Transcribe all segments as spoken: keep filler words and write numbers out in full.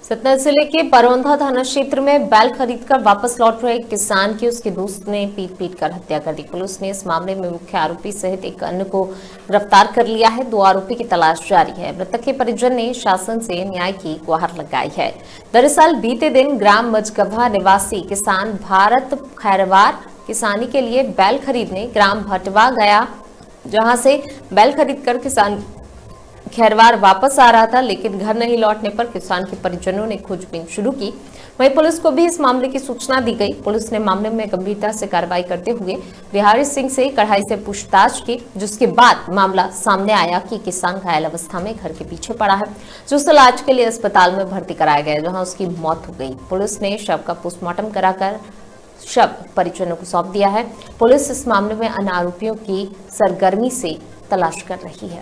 सतना जिले के परौंधा थाना क्षेत्र में बैल खरीदकर वापस लौट रहे किसान की उसके दोस्त ने पीट पीट कर हत्या कर दी। पुलिस ने इस मामले में मुख्य आरोपी सहित एक अन्य को गिरफ्तार कर लिया है। दो आरोपी की तलाश जारी है। मृतक के परिजन ने शासन से न्याय की गुहार लगाई है। दरअसल बीते दिन ग्राम मजगवा निवासी किसान भारत खैरवार किसानी के लिए बैल खरीदने ग्राम भटवा गया, जहां से बैल खरीदकर किसान खैरवार वापस आ रहा था, लेकिन घर नहीं लौटने पर किसान के परिजनों ने खोजबीन शुरू की। वहीं पुलिस को भी इस मामले की सूचना दी गई। पुलिस ने मामले में गंभीरता से कार्रवाई करते हुए बिहारी सिंह से कड़ाई से पूछताछ की, जिसके बाद मामला सामने आया कि किसान घायल अवस्था में घर के पीछे पड़ा है, जो उसे इलाज के लिए अस्पताल में भर्ती कराया गया, जहाँ उसकी मौत हो गई। पुलिस ने शव का पोस्टमार्टम कराकर शव परिजनों को सौंप दिया है। पुलिस इस मामले में अन्य आरोपियों की सरगर्मी से तलाश कर रही है।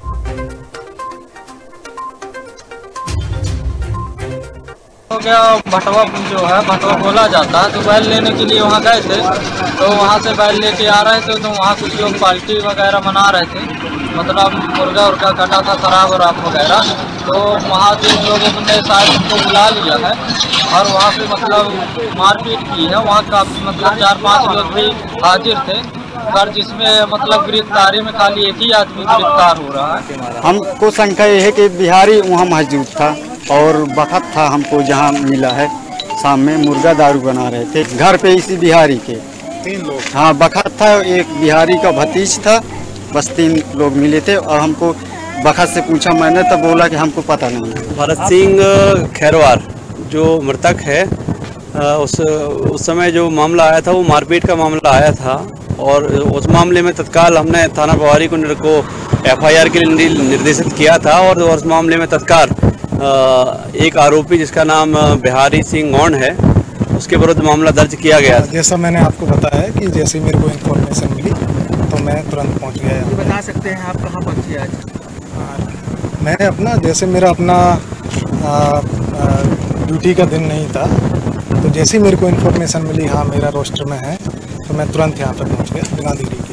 हो गया भटवा जो है भटवा बोला जाता है, तो बैल लेने के लिए वहाँ गए थे। तो वहाँ से बैल लेके आ रहे थे, तो वहाँ कुछ लोग पार्टी वगैरह मना रहे थे, मतलब मुर्गा उर्गा कटा था, शराब वराब वगैरह। तो वहाँ के लोगों ने शायद उनको बुला लिया है और वहाँ पे मतलब मारपीट की है। वहाँ का मतलब चार पाँच लोग भी हाजिर थे, पर जिसमें मतलब गिरफ्तारी में खाली एक ही आदमी गिरफ्तार हो रहा है। हमको शंका ये है कि बिहारी वहाँ मौजूद था और बखत था हमको जहाँ मिला है। शाम में मुर्गा दारू बना रहे थे घर पे इसी बिहारी के तीन लोग। हाँ, बखत था, एक बिहारी का भतीज था, बस तीन लोग मिले थे। और हमको बखत से पूछा मैंने, तब बोला कि हमको पता नहीं। भरत सिंह खैरवार जो मृतक है, उस उस समय जो मामला आया था वो मारपीट का मामला आया था, और उस मामले में तत्काल हमने थाना प्रभारी को को एफ आई आर के लिए निर्देशित किया था। और उस मामले में तत्काल एक आरोपी जिसका नाम बिहारी सिंह गौंड है, उसके विरुद्ध मामला दर्ज किया गया। जैसा मैंने आपको बताया है कि जैसे मेरे को इन्फॉर्मेशन मिली तो मैं तुरंत पहुंच गया। ये बता सकते हैं आप कहाँ पहुंचे आज? मैं अपना जैसे मेरा अपना ड्यूटी का दिन नहीं था, तो जैसे ही मेरे को इन्फॉर्मेशन मिली हाँ मेरा रोस्टर में है, तो मैं तुरंत यहाँ पर पहुँच गया बिना देरी के।